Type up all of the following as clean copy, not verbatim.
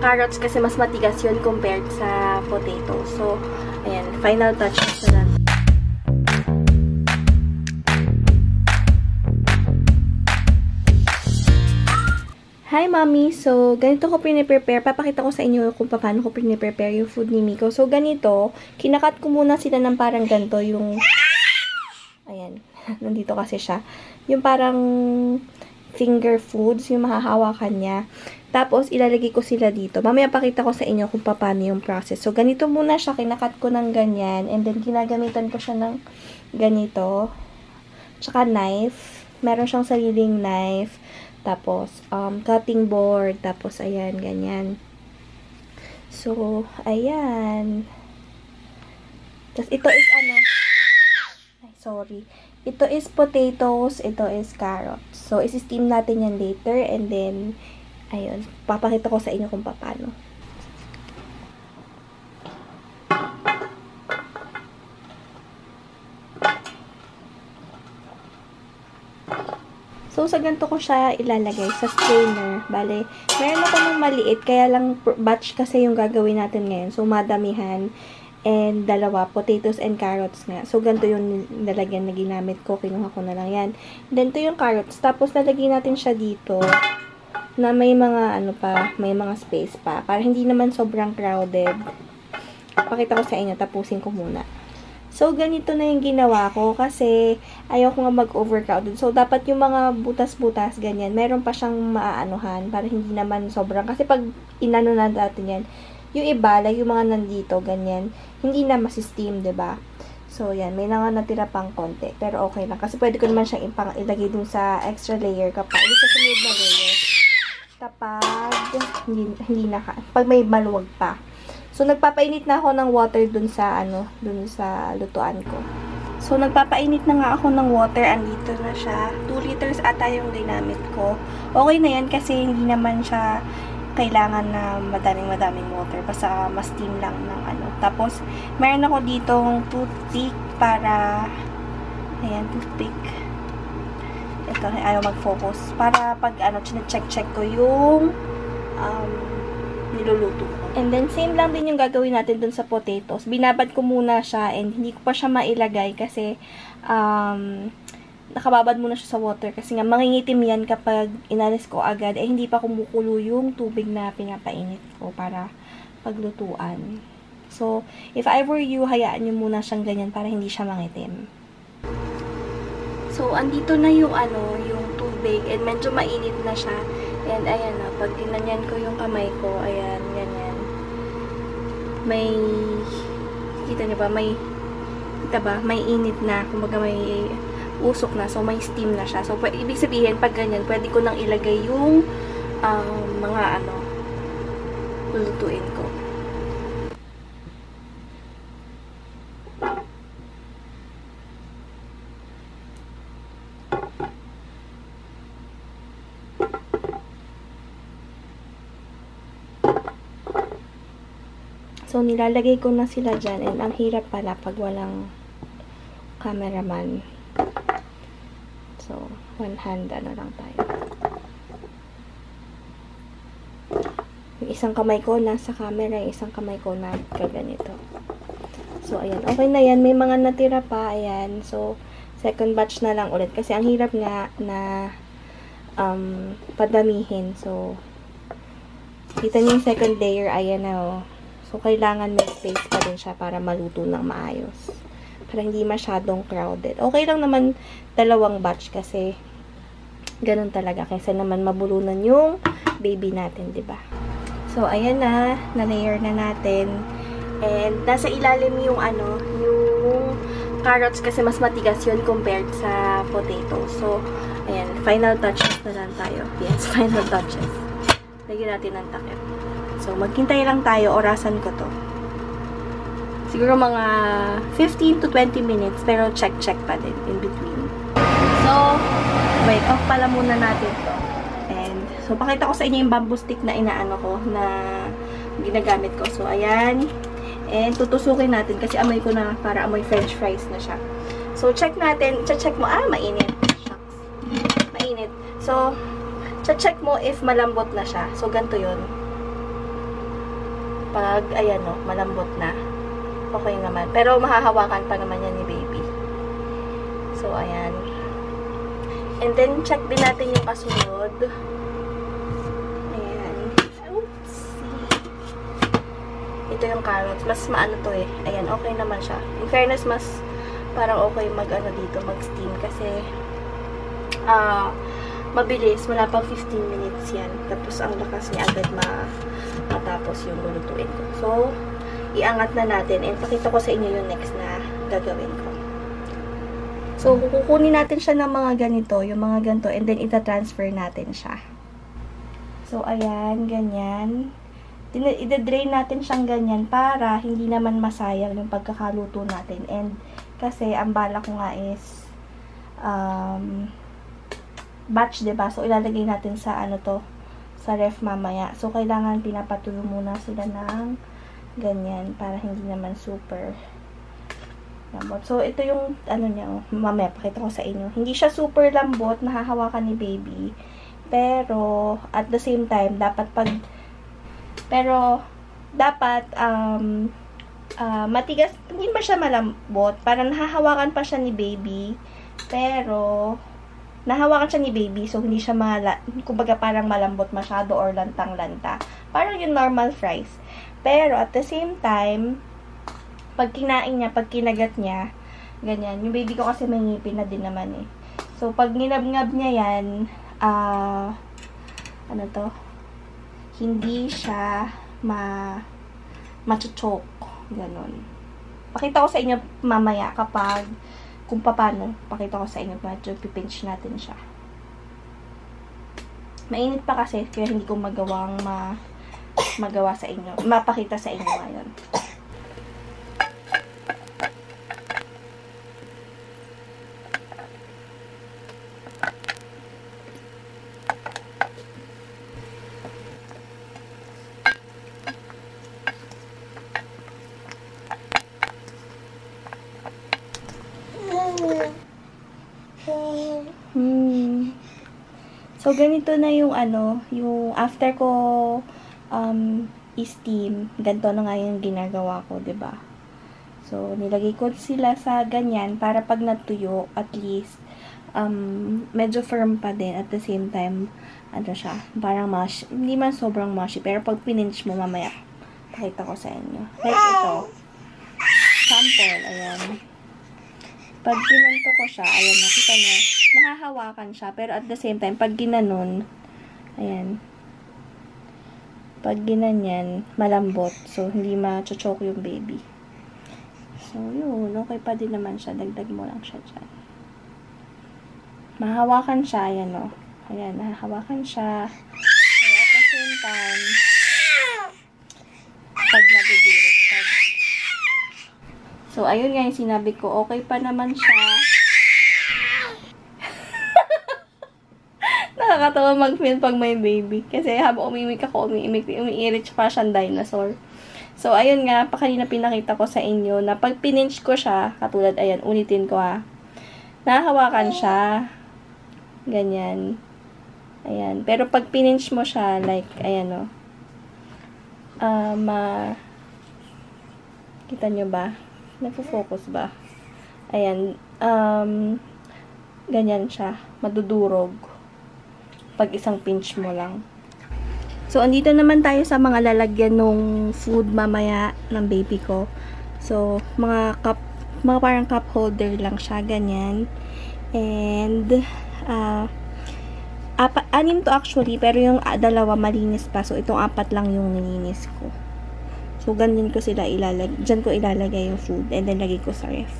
carrots kasi mas matigas yun compared sa potato. So, ayan, final touches na lang. Hi, Mommy! So, ganito ko prepare. Papakita ko sa inyo kung paano ko prepare yung food ni Miko. So, ganito, kinakat ko muna sila ng parang ganito, yung, ayan, nandito kasi siya. Yung parang finger foods, yung mahahawakan niya. Tapos, ilalagay ko sila dito. Mamaya pakita ko sa inyo kung paano yung process. So, ganito muna siya, kinakat ko ng ganyan, and then ginagamitan ko siya ng ganito. Tsaka knife. Meron siyang sariling knife. Tapos, cutting board. Tapos, ayan, ganyan. So, ayan. Tapos, ito is ano. Ay, sorry. Ito is potatoes. Ito is carrots. So, isi-steam natin yan later. And then, ayun. Papakita ko sa inyo kung paano. So, sa ganito ko siya ilalagay sa strainer. Bale, meron ako ng maliit, kaya lang batch kasi yung gagawin natin ngayon. So, madamihan. And dalawa, potatoes and carrots nga. So, ganito yung nalagyan na ginamit ko. Kinuha ko na lang yan. Then, ito yung carrots. Tapos, nalagyan natin siya dito na may mga, ano pa, may mga space pa. Para hindi naman sobrang crowded. Pakita ko sa inyo. Tapusin ko muna. So, ganito na yung ginawa ko kasi ayaw ko nga mag-overcrowded. So, dapat yung mga butas-butas, ganyan, meron pa siyang maaanuhan para hindi naman sobrang. Kasi pag inano na natin yan, yung iba, like yung mga nandito, ganyan, hindi na masisteam, diba? So, yan, may nga natira pang konti. Pero okay lang. Kasi pwede ko naman siyang ilagay dun sa extra layer kapag sa sunod na layer. Kapag hindi na, pag may maluwag pa. So, nagpapainit na ako ng water dun sa, dun sa lutuan ko. So, nagpapainit na nga ako ng water. Andito na siya. 2 liters ata yung ginamit ko. Okay na yan kasi hindi naman siya kailangan na madaming water. Basta ma-steam lang ng Tapos, meron ako ditong toothpick para, ayan, toothpick. Ito, ayaw mag-focus. Para pag, check ko yung, niluluto ko. And then, same lang din yung gagawin natin dun sa potatoes. Binabad ko muna siya and hindi ko pa siya mailagay kasi nakababad muna siya sa water kasi nga mangingitim yan kapag inalis ko agad hindi pa kumukulo yung tubig na pinapainit ko para paglutuan. So, if I were you, hayaan nyo muna siyang ganyan para hindi siya mangitim. So, andito na yung yung tubig and medyo mainit na siya. And ayan na, pag tinanyan ko yung kamay ko, ayan, ganyan. May, kita niyo ba, may init na, kumbaga may usok na, so may steam na siya. So, ibig sabihin, pag ganyan, pwede ko nang ilagay yung, mga lulutuin ko. So, nilalagay ko na sila dyan. And ang hirap pala pag walang cameraman. So, one hand, lang tayo. Yung isang kamay ko nasa camera, yung isang kamay ko na kaganito. So, ayan. Okay na yan. May mga natira pa. Ayan. So, second batch na lang ulit. Kasi ang hirap nga na padamihin. So, kita niyo yung second layer. Ayan na, oh. So, kailangan may space pa din siya para maluto ng maayos. Para hindi masyadong crowded. Okay lang naman 2 batch kasi ganun talaga. Kaysa naman mabulunan yung baby natin, diba? So, ayan na. Na-layer na natin. And, nasa ilalim yung yung carrots kasi mas matigas yun compared sa potato. So, ayan. Final touches na lang tayo. Yes, final touches. Lagyan natin ng takip. So, maghintay lang tayo. Orasan ko to. Siguro mga 15 to 20 minutes. Pero check pa din in between. So, wait. Off pala muna natin to. And, so, pakita ko sa inyo yung bamboo stick na inaano ko. Na ginagamit ko. So, ayan. And, tutusukin natin. Kasi amoy ko na para amoy french fries na siya. So, check natin. Check mo. Mainit. Shucks. Mainit. So, check mo if malambot na siya. So, ganito yun. Pag, ayan o, malambot na. Okay naman. Pero mahahawakan pa naman yan ni baby. So, ayan. And then, check din natin yung kasunod. Ayan. Oops. Ito yung carrots. Mas maano to eh. Ayan, okay naman siya. In fairness, mas parang okay mag-ano dito, mag-steam. Kasi, mabilis. Wala pang 15 minutes yan. Tapos, ang lakas niya agad matapos yung lulutuin ko. So, iangat na natin. And pakita ko sa inyo yung next na gagawin ko. So, kukunin natin siya ng mga ganito, yung mga ganito, and then ita-transfer natin siya. So, ayan, ganyan. Ida-drain natin siyang ganyan para hindi naman masayang yung pagkakaluto natin. And, kasi, ang bala ko nga is, batch, diba? So, ilalagay natin sa, ano to, sa ref mamaya. So, kailangan pinapatuyo muna sila ng ganyan para hindi naman super lambot. So, ito yung, ano niya, mamaya, pakita ko sa inyo. Hindi siya super lambot, nahahawakan ni baby. Pero, at the same time, dapat matigas, hindi ba siya malambot? Parang nahahawakan pa siya ni baby. Pero, nahawakan siya ni baby, so hindi siya kumbaga parang malambot masyado or lantang-lanta. Parang yung normal fries. Pero, at the same time, pag kinain niya, pag kinagat niya, ganyan. Yung baby ko kasi may ngipin na din naman eh. So, pag nginab-ngab niya yan, ano to? Hindi siya machuchok. Ganon. Pakita ko sa inyo mamaya kapag kung paano, pakita ko sa inyo, medyo pipinch natin siya. Mainit pa kasi, kaya hindi ko magawa sa inyo, mapakita sa inyo ngayon. So, ganito na yung yung after ko steam, ganito na nga yung ginagawa ko, 'di ba? So, nilagay ko sila sa ganyan para pag natuyo, at least medyo firm pa din at the same time, ano siya, parang mushy, hindi man sobrang mushy, pero pag pininch mo mamaya, pakita ko sa inyo. Like ito. Sample, ayan. Pag pinanto ko siya, ayan, nakita nyo, nahahawakan siya, pero at the same time, pag ginanon, ayan, pag ginanyan, malambot, so hindi ma-choke yung baby. So, yun, okay pa din naman siya, dagdag mo lang siya dyan. Mahahawakan siya, ayan o, ayan, nahahawakan siya, so at the same time, pag nabibirot, so, ayun nga yung sinabi ko, okay pa naman siya. Nakakatawa mag-film pag may baby. Kasi habang umiimik ako, umiirit pa siyang dinosaur. So, ayun nga, kanina pinakita ko sa inyo na pag pininch ko siya, katulad, ayan, ulitin ko ha. Nahahawakan siya. Ganyan. Ayan. Pero pag pininch mo siya, like, ayan o. Kita nyo ba? Nagpo-focus ba? Ayan. Ganyan siya. Madudurog. Pag isang pinch mo lang. So, andito naman tayo sa mga lalagyan ng food mamaya ng baby ko. So, mga parang cup holder lang siya. Ganyan. And, 6 to actually. Pero yung dalawa malinis pa. So, itong 4 lang yung nilinis ko. So, ganyan ko sila ilalagay. Diyan ko ilalagay yung food. And then, lagay ko sa ref.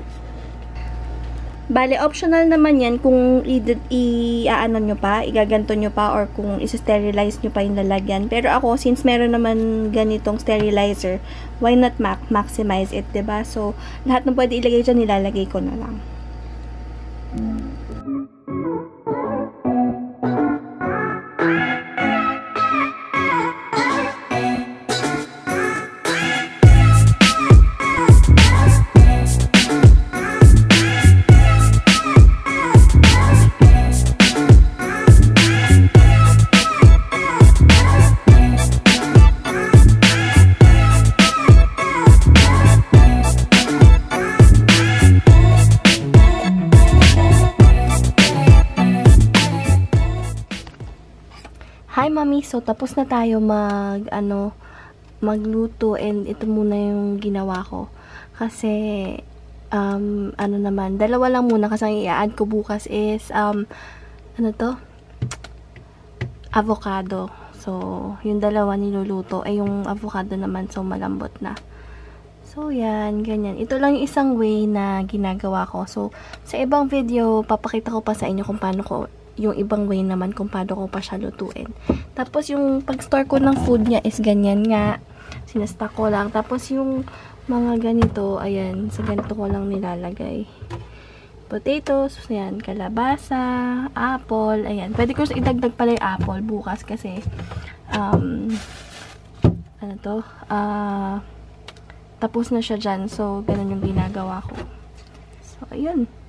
Bale, optional naman yan kung i-ano nyo pa, igaganto nyo pa, or kung isi-sterilize nyo pa yung lalagyan. Pero ako, since meron naman ganitong sterilizer, why not maximize it, diba? So, lahat ng pwede ilagay dyan, nilalagay ko na lang. mami, so tapos na tayo magluto, and ito muna yung ginawa ko. Kasi, ano naman, dalawa lang muna kasi ang i-add ko bukas is, avocado. So, yung dalawa niluluto, ay yung avocado naman, so malambot na. So, yan, ganyan. Ito lang yung isang way na ginagawa ko. So, sa ibang video, papakita ko pa sa inyo kung paano ko, yung ibang way naman kung paano ko pa siya lutuin. Tapos, yung pag-store ko ng food niya is ganyan nga. Sinastock ko lang. Tapos, yung mga ganito, ayan, sa ganito ko lang nilalagay. Potatoes, ayan, kalabasa, apple, ayan. Pwede ko idagdag pala yung apple bukas kasi, tapos na siya dyan. So, ganun yung ginagawa ko. So, ayun.